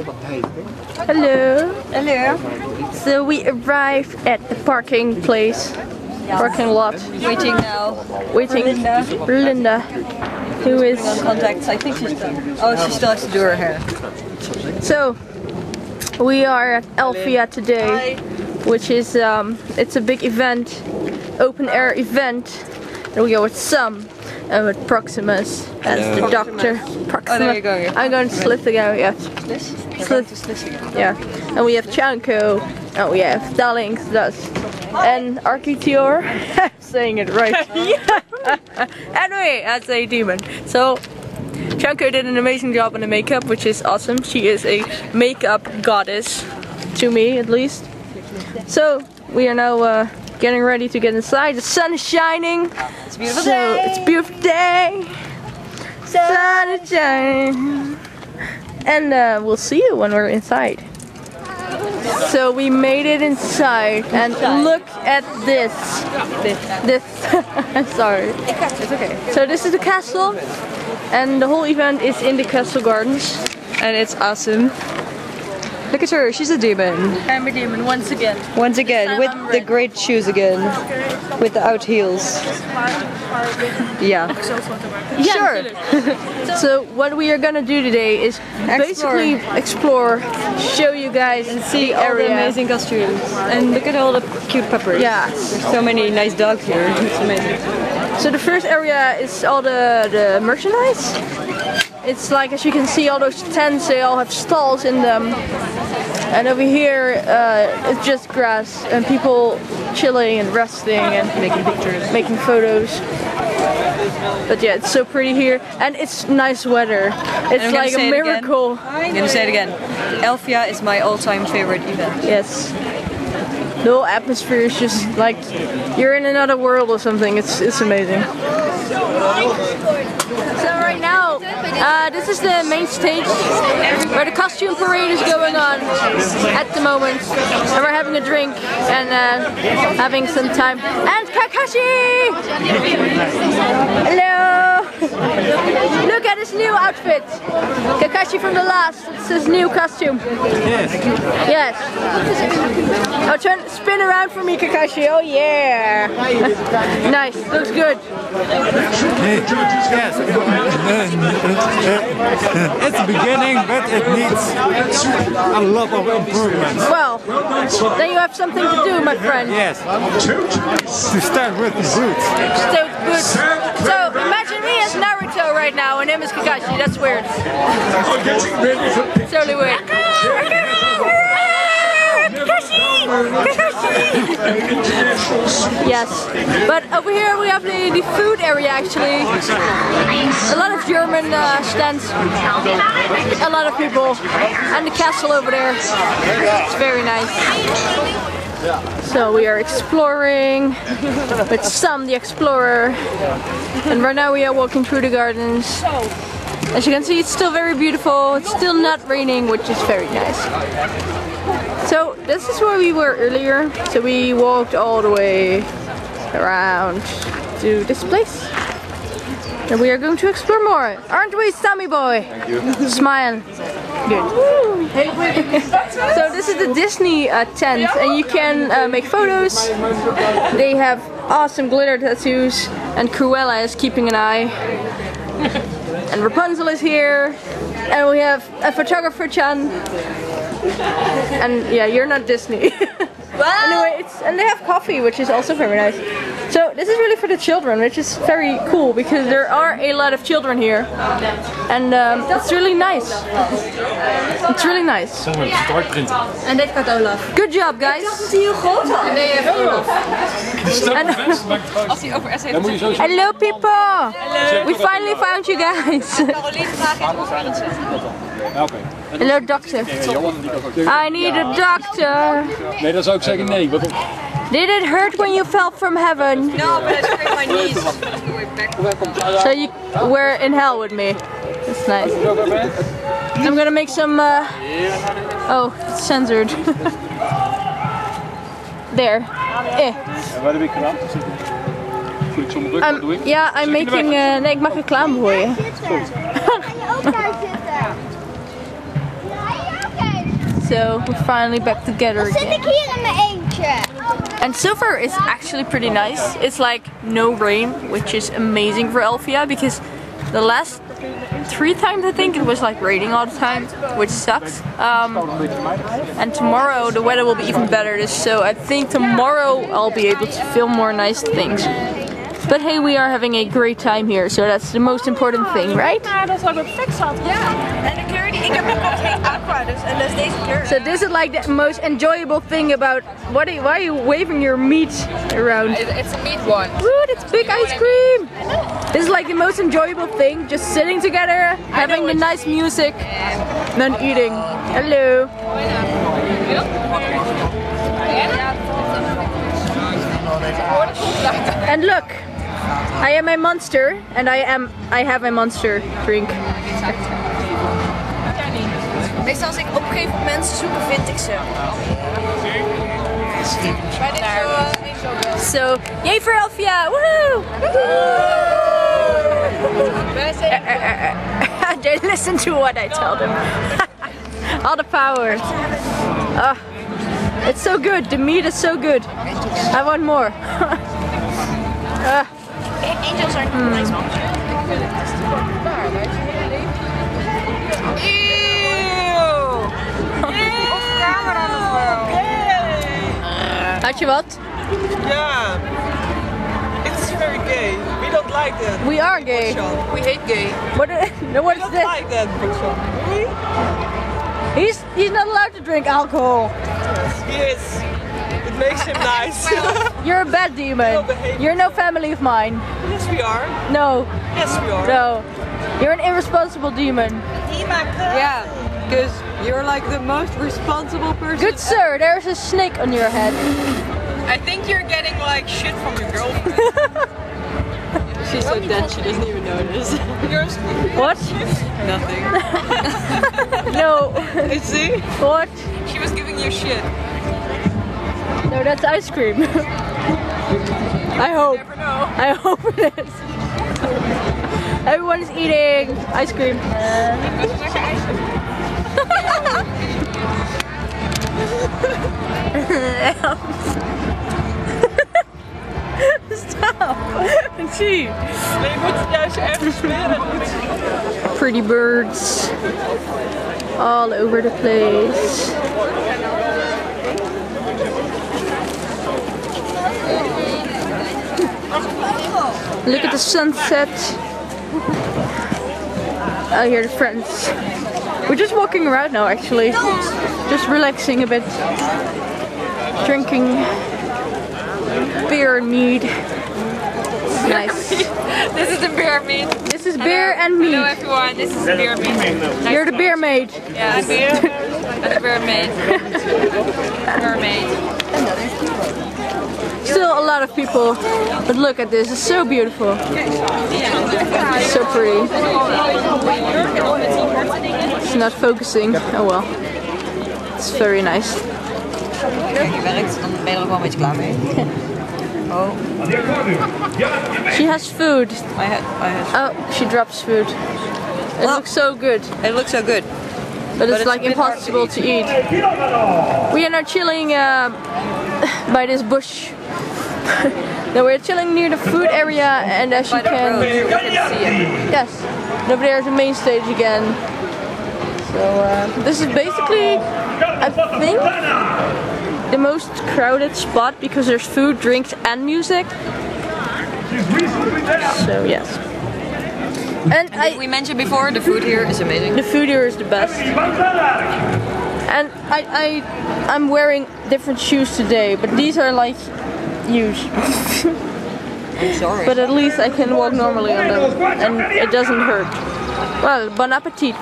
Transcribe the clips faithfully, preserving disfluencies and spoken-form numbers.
Hello. Hello. So we arrived at the parking place, yes. Parking lot. Waiting now. Waiting. Linda. Linda, who is on contacts. I think she's done. Oh, she still has to do her hair. So we are at Elfia today, Hi. which is um, it's a big event, open air event. And we go with Sam and with Proximus as Hello. the doctor. Oh, there you go. Yeah. I'm going to Slithigo, yeah. Sliss? Sliss. Yeah. And we have Chanko, and we have Dalings, that's and Architior. I'm saying it right. Anyway, that's a demon. So Chanko did an amazing job on the makeup, which is awesome. She is a makeup goddess, to me at least. So we are now uh, getting ready to get inside. The sun is shining. It's a beautiful so day. It's a beautiful day. Sun is shining. And uh, we'll see you when we're inside. So we made it inside, and look at this. This. This. Sorry. It's okay. So this is the castle, and the whole event is in the castle gardens. And it's awesome. Look at her, she's a demon. I'm a demon once again. Once again, with the great shoes again. With the out heels. Yeah. Sure. So what we are gonna do today is basically explore, show you guys And see the all area. the amazing costumes. And look at all the cute peppers. Yeah. There's so many nice dogs here. It's amazing. So the first area is all the, the merchandise. It's like, as you can see, all those tents, they all have stalls in them. And over here, uh, it's just grass and people chilling and resting and Making pictures. making photos. But yeah, it's so pretty here, and it's nice weather. It's I'm like gonna a say it again. miracle. I'm gonna say it again. Elfia is my all-time favorite event. Yes. The whole atmosphere is just like you're in another world or something. It's it's amazing. So right now, uh, this is the main stage where the costume parade is going on at the moment, and we're having a drink and uh, having some time. And Kakashi! Hello! Look at his new outfit. Kakashi from the last. It's his new costume. Yes. Yes. Oh, turn, spin around for me, Kakashi. Oh yeah. Nice. Looks good. Yes. It's the beginning, but it needs a lot of improvements. Well, then you have something to do, my friend. Yes. To start with the boots. So good. So imagine me as Naruto right now, and him as Kakashi. That's weird. Totally weird. Yes, but over here we have the, the food area actually. A lot of German uh, stands, a lot of people, and the castle over there. It's very nice. So we are exploring with Sam the explorer, and right now we are walking through the gardens. As you can see, it's still very beautiful. It's still not raining, which is very nice. So this is where we were earlier. So we walked all the way around to this place. And we are going to explore more. Aren't we, Sammy boy? Thank you. Smile. Good. So this is the Disney uh, tent, and you can uh, make photos. They have awesome glitter tattoos, and Cruella is keeping an eye. And Rapunzel is here, and we have a photographer Chan. And yeah, you're not Disney. Anyway, it's and they have coffee, which is also very nice. So this is really for the children, which is very cool because there are a lot of children here, and um, it's really nice. It's really nice. En dit gaat Olaf. Good job, guys. Dat hij heel groot was. Nee, Olaf. And Als hij over S heeft. hello, people. We finally found you guys. Caroline vraagt of het zit. Hello, doctor. I need a doctor. Nee, dan zou ik zeggen nee. Waarom? Did it hurt when you fell from heaven? No, but I scraped my knees. So you were in hell with me. That's nice. I'm gonna make some. Uh... Oh, it's censored. There. Eh. Waar heb ik gedaan? Voel ik zo'n rug, wat doe ik? Ja, I'm making. Uh... Nee, ik maak reclame voor je. Ook daar zitten. so we're finally back together again. And so far it's actually pretty nice. It's like no rain, which is amazing for Elfia because the last three times I think it was like raining all the time, which sucks. Um, and tomorrow the weather will be even better, so I think tomorrow I'll be able to film more nice things. But hey, we are having a great time here, so that's the most important thing, right? Ja, dat zou ik ook fix had. Ja, en de kleur die ik heb nog geen aqua, dus en dat is deze kleur. So this is like the most enjoyable thing about, what are you, why are you waving your meat around? It's a meat one. Woo, that's big ice cream! This is like the most enjoyable thing, just sitting together, having the nice music, and then eating. Hello! And look, I am a monster, and I am I have a monster drink. Meestal als ik opgeef op mensen zoeken, vind ik ze. So, yay for Elfia! Woohoo! They listen to what I tell them. All the power. Uh, it's so good. The meat is so good. I want more. uh, Angels are mm. nice ones. Had je wat? Yeah, it's very gay. We don't like that. We are gay. We hate gay. What? No, what We is don't this? like that, Bookshop. Really? He's he's not allowed to drink alcohol. He is. It makes him nice. You're a bad demon. You're no family of mine. Yes, we are. No. Yes, we are. No. You're an irresponsible demon. Yeah, because you're like the most responsible person. Good sir, there's a snake on your head. I think you're getting like shit from your girlfriend. She's so dead she doesn't even notice. What? Nothing. No. You see? What? She was giving you shit. No, that's ice cream. I hope. Never know. I hope it is. Everyone is eating ice cream. Stop. Gee. Maar je moet het juist ergens smeren. Pretty birds all over the place. Look at the sunset. I hear the friends. We're just walking around now actually. Just relaxing a bit. Drinking beer and mead. Nice. This is the beer meat. This is beer and mead. Hello everyone, this is beer meat. Nice. You're the beer maid. Yeah, beer. And the beer maid. Beer maid. Still a lot of people, but look at this, it's so beautiful. It's so pretty. It's not focusing, oh well. It's very nice. Kijk, die werkt, dan ben je er ook wel een beetje klaar mee. Oh. She has food. I had, I had. Oh, she drops food. It Well, looks so good, It looks so good. but it's it's like a bit hard impossible to to eat. We are now chilling uh, by this bush. Now we're chilling near the food area, and as you can, road, you can see it. yes, and over there is the main stage again. So uh, this is basically, I think, the most crowded spot because there's food, drinks, and music. So yes. And I, We mentioned before, the food here is amazing. the food here is the best. And I, I, I'm wearing different shoes today, but these are like used. I'm sorry. But at least I can walk normally on them, and it doesn't hurt. Well, bon appetit.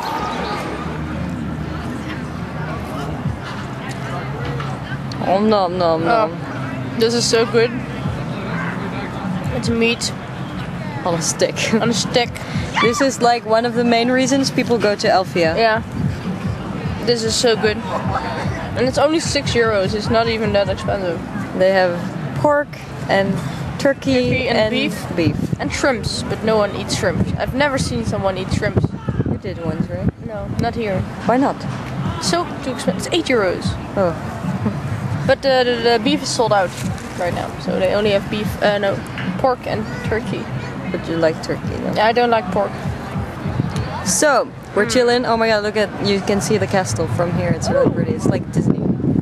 Oh, nom nom nom. This is so good. It's meat On a stick. on a stick. This is like one of the main reasons people go to Elfia. Yeah. This is so good. And it's only six euros. It's not even that expensive. They have pork and turkey, Turkey and beef. beef. And shrimps, but no one eats shrimps. I've never seen someone eat shrimps. You did once, right? No, not here. Why not? so too expensive. It's eight euros. Oh. But the, the, the beef is sold out right now, so they only have beef, uh, no, pork and turkey. But you like turkey, no? Yeah, I don't like pork. So, we're mm. chilling. Oh my god, look at, you can see the castle from here. It's really pretty. It's like Disney.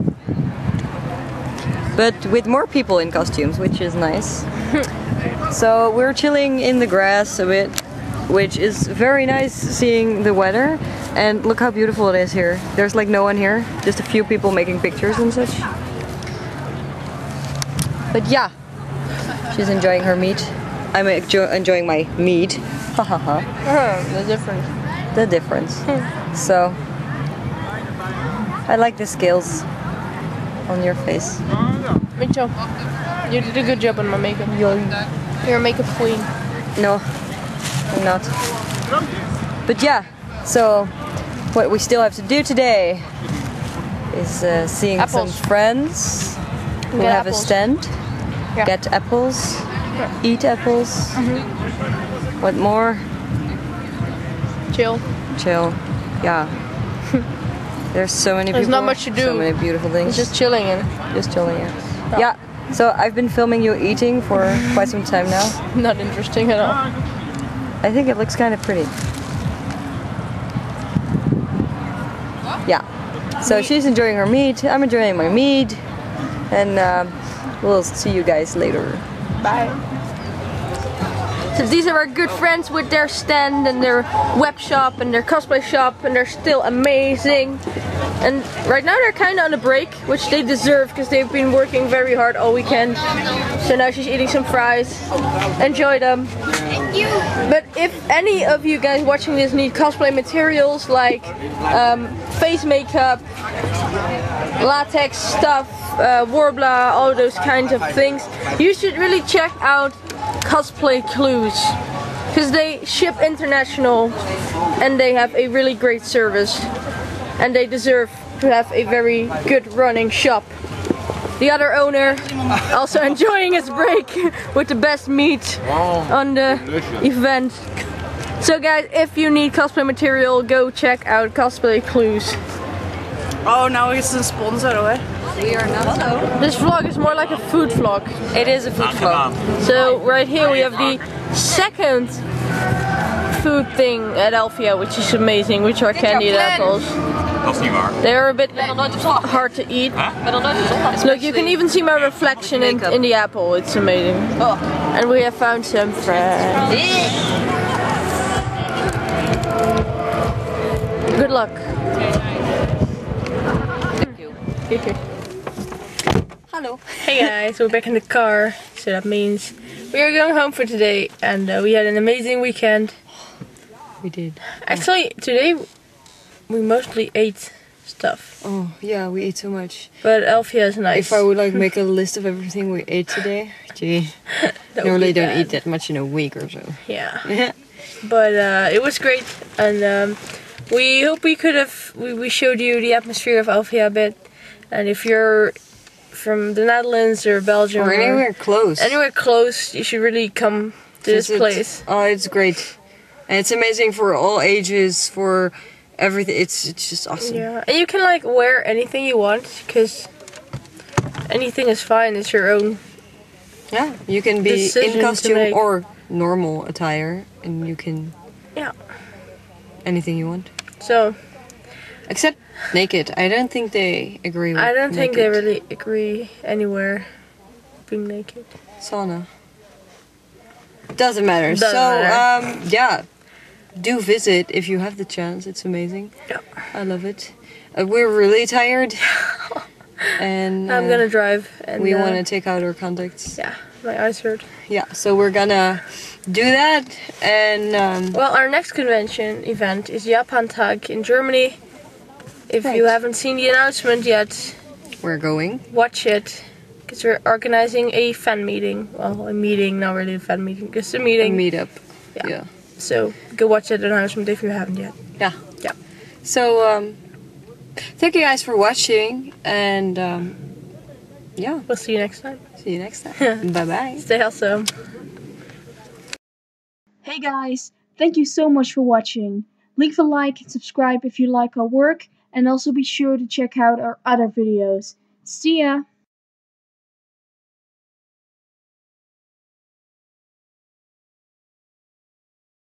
But with more people in costumes, which is nice. So, we're chilling in the grass a bit, which is very nice seeing the weather. And look how beautiful it is here. There's like no one here, just a few people making pictures and such. But yeah, she's enjoying her meat. I'm enjoying my meat. Hahaha. The difference. The difference. So, I like the scales on your face. Me too. You did a good job on my makeup. You're, you're a makeup queen. No, I'm not. But yeah, so what we still have to do today is uh, seeing apples. some friends who Get have apples. a stand. Yeah. Get apples. Yeah. Eat apples. Mm-hmm. What more? Chill. Chill. Yeah. There's so many There's people. not much to do. So many beautiful things. It's just chilling in. Just chilling, yeah. Yeah. Yeah. So I've been filming you eating for quite some time now. Not interesting at all. I think it looks kind of pretty. Yeah. So she's enjoying her meat. I'm enjoying my meat. And um, we'll see you guys later. Bye. So these are our good friends with their stand and their web shop and their cosplay shop, and they're still amazing. And right now they're kind of on a break, which they deserve because they've been working very hard all weekend. So now she's eating some fries. Enjoy them. Thank you. But if any of you guys watching this need cosplay materials like um, face makeup, latex stuff, uh, Warbler, all those kinds of things, you should really check out Cosplay Clues, because they ship international and they have a really great service and they deserve to have a very good running shop. The other owner also enjoying his break with the best meat on the event. So guys, if you need cosplay material, go check out Cosplay Clues. Oh, now it's a sponsor hoor. We are not. Hello. This vlog is more like a food vlog. It is a food vlog. So right here we have the second food thing at Elfia, which is amazing, which are candied apples. They're a bit hard to eat. Look, you can even see my reflection in, in the apple. It's amazing. And we have found some friends. Good luck. Thank you. Hello. Hey guys, we're back in the car, so that means we are going home for today, and uh, we had an amazing weekend. We did. Actually, today we mostly ate stuff. Oh yeah, we ate so much. But Elfia is nice. If I would like make a list of everything we ate today, gee, normally don't bad. eat that much in a week or so. Yeah. But uh, it was great, and um, we hope we could have we, we showed you the atmosphere of Elfia a bit. And if you're from the Netherlands or Belgium or anywhere or close, anywhere close, you should really come to this Visit. place. Oh, it's great, and it's amazing for all ages, for everything. It's it's just awesome. Yeah, and you can like wear anything you want, because anything is fine. It's your own. Yeah, you can be decision in to costume make. or normal attire, and you can. Yeah. Anything you want. So. Except naked. I don't think they agree with I don't naked. think they really agree anywhere being naked. Sauna. Doesn't matter. Doesn't so, matter. um, yeah. Do visit if you have the chance. It's amazing. Yeah. I love it. Uh, we're really tired. and uh, I'm gonna drive. And we uh, want to take out our contacts. Yeah, my eyes hurt. Yeah, so we're gonna do that. And um, well, our next convention event is Japan Tag in Germany. If right. you haven't seen the announcement yet, we're going. Watch it, because we're organizing a fan meeting. Well, a meeting, not really a fan meeting, just a meeting. A meetup. Yeah. yeah. So go watch that announcement if you haven't yet. Yeah. Yeah. So um, thank you guys for watching, and um, yeah, we'll see you next time. See you next time. Bye bye. Stay awesome. Hey guys, thank you so much for watching. Leave a like and subscribe if you like our work, and also be sure to check out our other videos. See ya!